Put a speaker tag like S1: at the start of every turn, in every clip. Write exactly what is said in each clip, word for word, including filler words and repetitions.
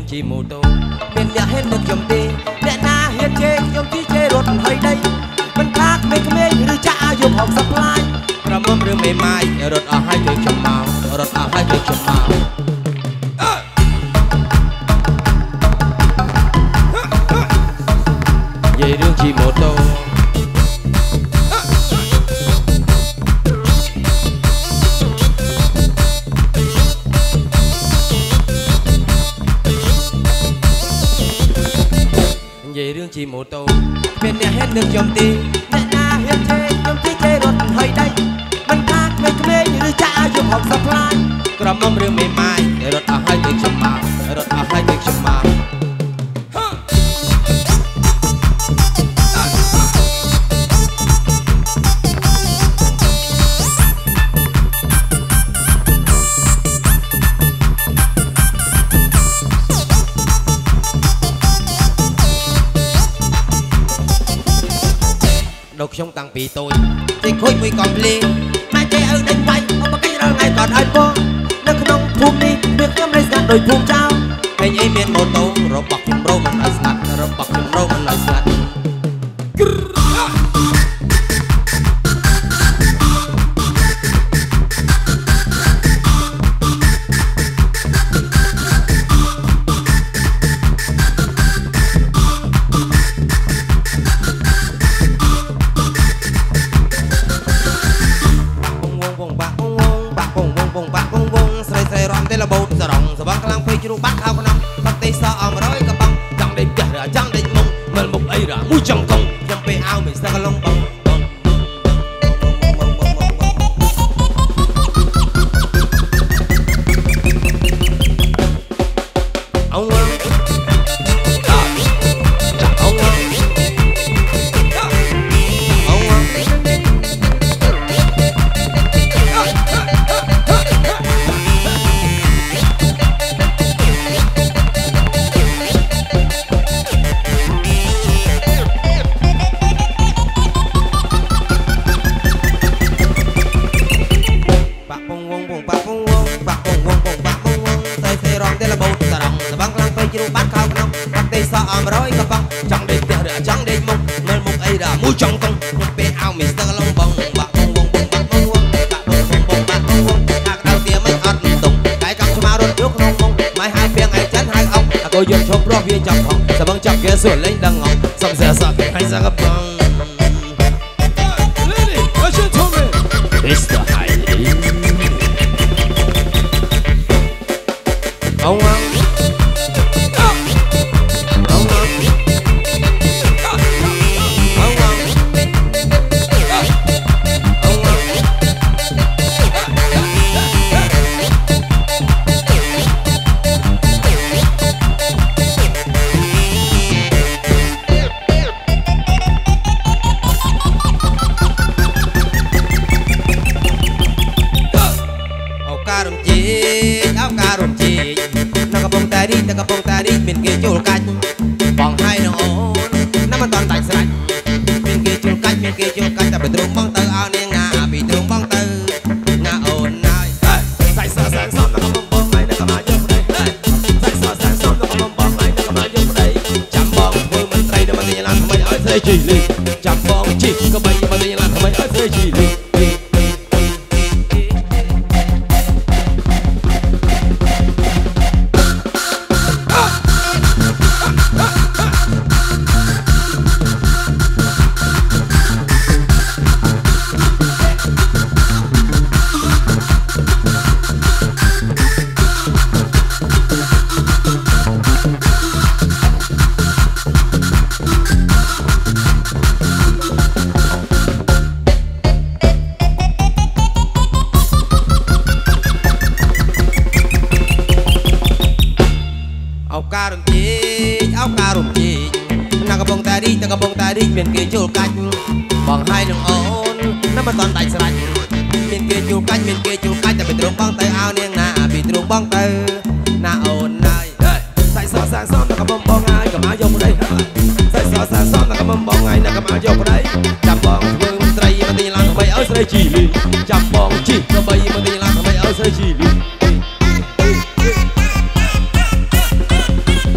S1: chi mô tô miền nhà hết được chồng đi nè na hiền chê chồng chi chê rốt hơi đâyมันพากไม่ขมิ้นหรือจะอายุของสัปลายกระมั่มหรือไม่ไม้รถเอาให้เกิดชมเมารถเอาให้เกิดชมเมาเย่เรื่องชีโมโตเย่เรื่องชีโมโตเป็นเนี่ยเห็นหนึ่งยมตีแน่นาเห็นเจยมตีเจรถเฮ้ยได้มันพากไม่ขมิ้นหรือจะอายุของสัปลายกระมั่มหรือไม่ไม้รถเอาให้เกิดชมเมารถเอาให้เกิดชมเมาđột trong tăng bị tôi thì khôi mùi còn liền mai chơi ở đánh bay ông bắt cái rau ngày còn ai po nó không nông phun đi việc em lấy ra đôi phun trao hay nhảy miền mô tô rồi bọc phim rô mình lại sạt rồi bọc phim rô mình lại sạt bắt thao con nóng bắt tay sao ở mà nói cầm băng chẳng để kẹt ra chẳng để mông mình một ấy ra mũi chẳng công trong bể ao mình sang lông băng ông ông bắt khao nóng bắt tay sao ở mà nói cầm băng chẳng để kẹt ra chẳng để mông mình một ấy ra mũi chẳng công trong bể ao mình sang lông băng bạc bông bông bông bạc bông bông bạc bông bông bông bạc bông bông bạc đầu tiên mới ăn tùng cái cam cho má đốt nước nông bông mai hai phiên ngày chén hai ông cô duyên chốt pro viên chọc hồng sẽ băng chọc kia sửa lên đằng ngọc xong giờ sợ hay sang gấp băng It's the highly ông ông đi taกระโปรงตาดีเป็นเกจูกันบองให้น้องน้ำมันตอนแต่งสลัดเป็นเกจูกันเป็นเกจูกันแต่ไปตรงบ้องเตอเอาเนี่ยงาไปตรงบ้องเตองาโอนนายใส่เสื้อแสงส้มแล้วก็บ้องไงแล้วก็มาเยอะเลยใส่เสื้อแสงส้มแล้วก็บ้องไงแล้วก็มาเยอะเลยจำบ้องมือมันไตรเดี๋ยวมันจะยันทำไมเอ้ยเธอจีเลยจำบ้องจีก็ไปมันจะยันทำไมเอ้ยเธอจีเลยกระโปรงตาดีเป็นเกจูกันบองให้น้องโอนน้ำมันตอนแต่งสลัดเป็นเกจูกันเป็นเกจูกันจะไปตรงบ้องเตอเอาเนี่ยงาไปตรงบ้องเตอนาโอนนายใส่ซอสแสงส้มแล้วก็บ้องบ้องไงกับมาโยกได้ใส่ซอสแสงส้มแล้วก็บ้องบ้องไงแล้วก็มาโยกได้จำบ้องมือมันไตรมันตีลังทำไมเอ้ยใส่จีลีจำบ้องจีทำไมมันตีลังทำไมเอ้ยใส่จีลี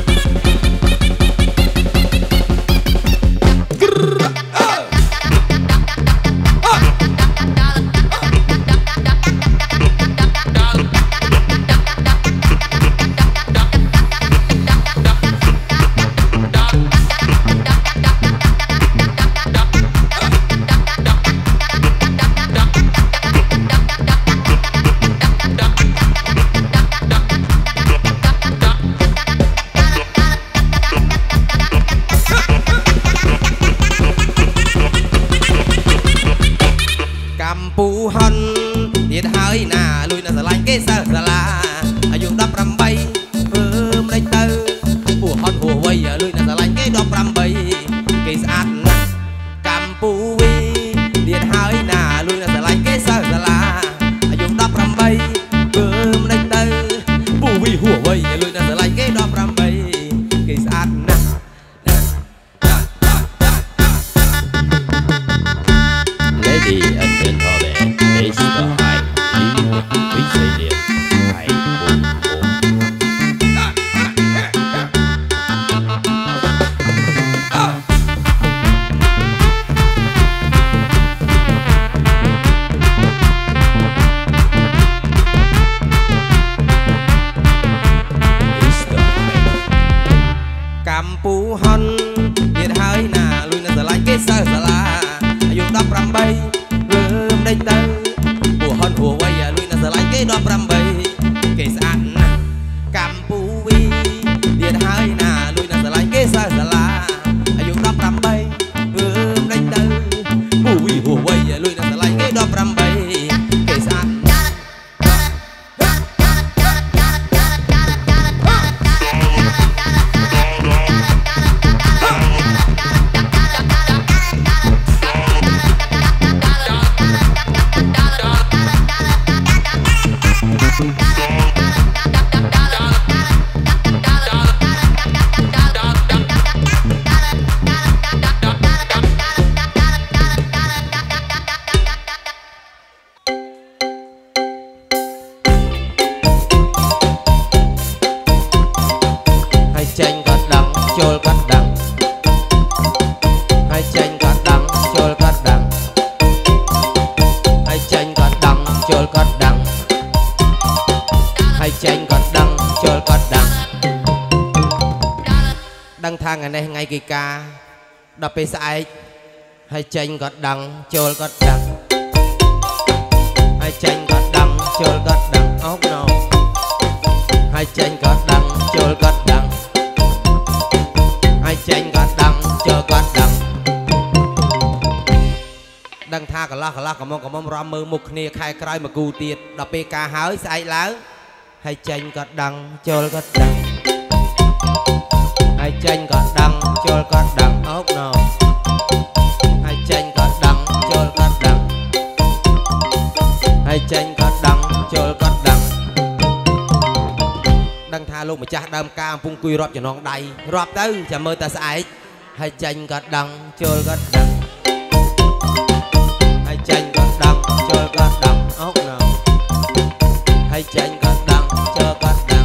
S1: điện hơi nà lui nà sờ lạnh cái sờ sờ la dùng đắp rầm bay bơm lấy tơ bùa hòn hùa quay lui nà sờ lạnh cái đắp rầm bay cái sát cam pu vi điện hơi nà lui nà sờ lạnh cái sờ sờ la dùng đắp rầm bay bơm lấy tơ bùa vi hùa quay lui nà sờ lạnh cái đắp rầm bay cái sát
S2: Lady and gentlemen, this is the high quý xây điện hãy cùng
S1: cam pu hon điện hơi nà lui nà sờ lạnh cái sờ sờ la dùng đắp rầm bay bơm đánh tơ bùa hòn hùa quay lui nà sờ lạnh cái đắp rầm bay cái sạn cam pu vi điện hơi nà lui nà sờ lạnh cái sờ sờ la dùng đắp rầm bay bơm đánh tơ bùa vi hùa quay lui nà sờ lạnh cái đắp rầm bay cái sạn chanh cắt đắng chôl cắt đắng hai chanh cắt đắng chôl cắt đắng hai chanh cắt đắng chôl cắt đắng hai chanh cắt đắng chôl cắt đắng đăng thang ngày nay ngày kỳ ca đập bê sai hai chanh cắt đắng chôl cắt đắng hai chanh cắt đắng chôl cắt đắng oh no hai chanh cắt đắng chôl cắt đắng hai chanh cắt đắng chôl cắt đắng đăng tha cả la cả la cả mong cả mong răm mơ một nia khai cày mà cù tiệt đập bê ca hái sai láng hai chanh cắt đắng chôl cắt đắng hai chanh cắt đắng chôl cắt đắng oh no hai chanh cắt đắng chôl cắt đắng hai chanh cắt đắng chôl cắt đắng đăng tha luôn mà cha đam ca phung quy rọp cho non đầy rọp tới chả mơ ta sai hai chanh cắt đắng chôl cắt đắng hai chanh cắt đắng chôl cắt đắng oh no hai chanh cắt đắng chôl cắt đắng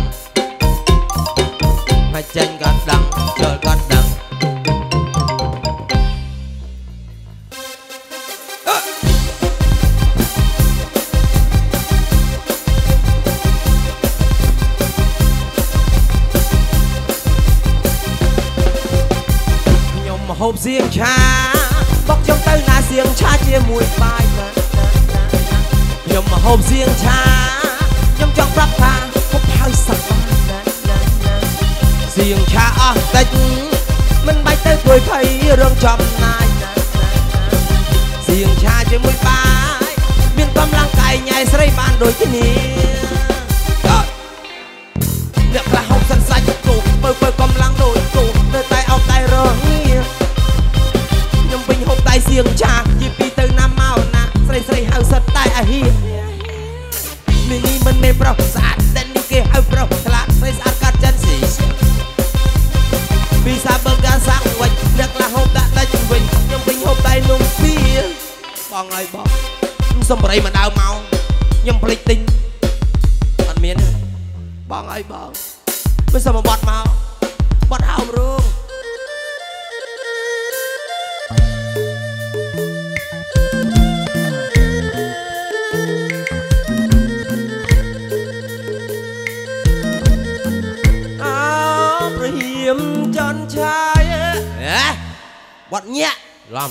S1: hai chanh cắt đắng chôl cắt đắng hộp riêng cha bóc trong tay là riêng cha chia mùi bài nhom mà hộp riêng cha nhom trong rap tha hộp hơi sặc riêng cha ở tách mình bay tới tuổi thấy rương chậm này riêng cha chia mùi bài miền cầm lăng cày nhảy sấy bàn đôi cái nia việc là hộp sân xanh cổ bơi bơi cầm lăng đôi cổ nơi tay áo tay rương bình hộp tay riêng cha dịp đi từ nam màu nè sấy sấy hao sật tay à hi mini mình mê bro sạt đến đi kia hao bro lát sấy sạt cắt chân xì vì sao bơ ga sang quanh việc là hộp đã tay chừng bình nhưng bình hộp tay nung phía bong ơi bong xong rồi mà đau mau nhưng plei tinh ăn miếng bong ơi bong bây giờ mà bọt mau bọt hao luôn chân trai bọn nhẹ làm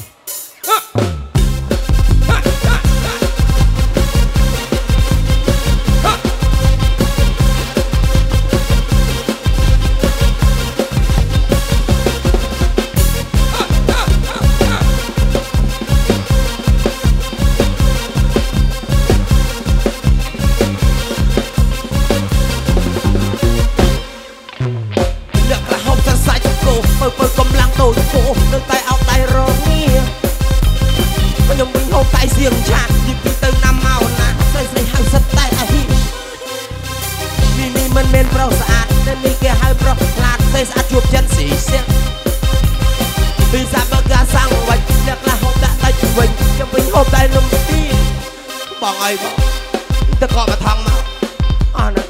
S1: chuột chân xỉ xiết vì ra bờ ga sang vạch đẹp là hôm đã tay mình trong mình hôm tay lùm đi bọn ấy bọn ta gọi mà thằng mà à nè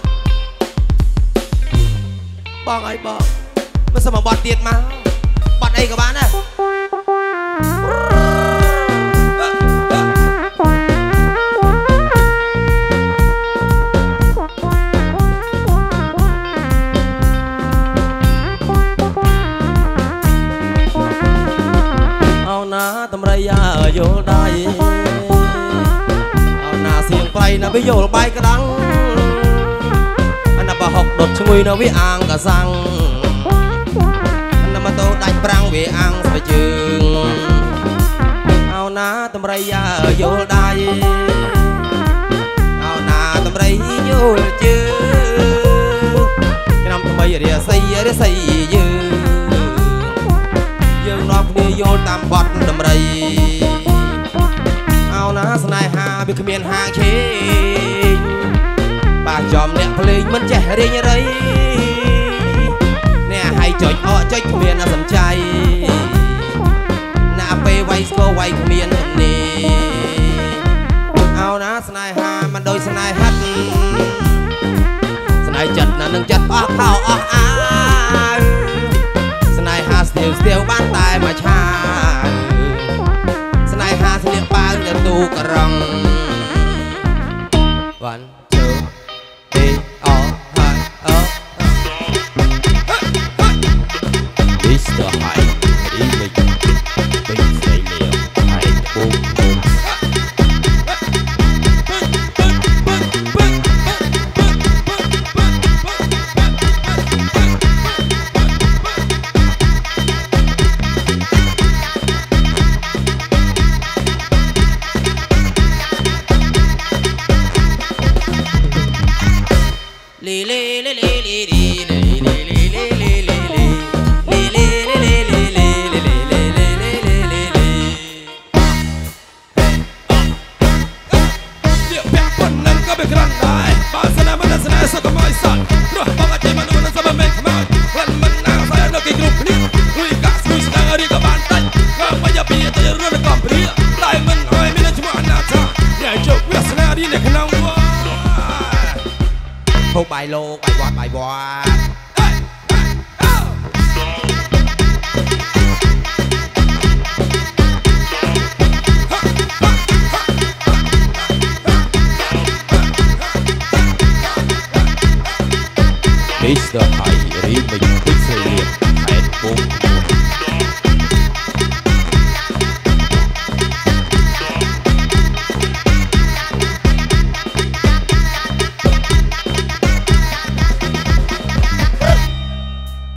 S1: bọn ấy bọn mà sao mà bọn tiền mà bọn đây các bạn này na tầm rây à vô đây na xiềng play na biết vô bay cái đắng anh bà học đột chui na biết ăn cả răng anh mà tôi đánh prang vì ăn phải chừng ao na tầm rây à vô đây ao na tầm rây vô chứ cái năm tầm bây giờ xây giờ xây dư dương nó đi vô tam bọt đầm rây ao ná sài hà bị miền hàng chế bà chòm nè plei mình trẻ đi như đấy nè hay chơi họ chơi miền là sầm chay nè pe quay cô quay miền nè ao ná sài hà mình đôi sài hát sài chật là nâng chật óc khao óc á sài hà still still bán tay mà cha sài hà still bao giờ tu cà răng one two three all high up Mister High remix bình dây liều hai bốn bốn li li li li li li li li li li li li li li không bài lô bài quạt bài quạt Mister High remix bình dây liều hai bốn bốn